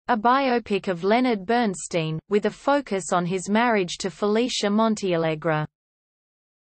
a biopic of Leonard Bernstein, with a focus on his marriage to Felicia Montealegre.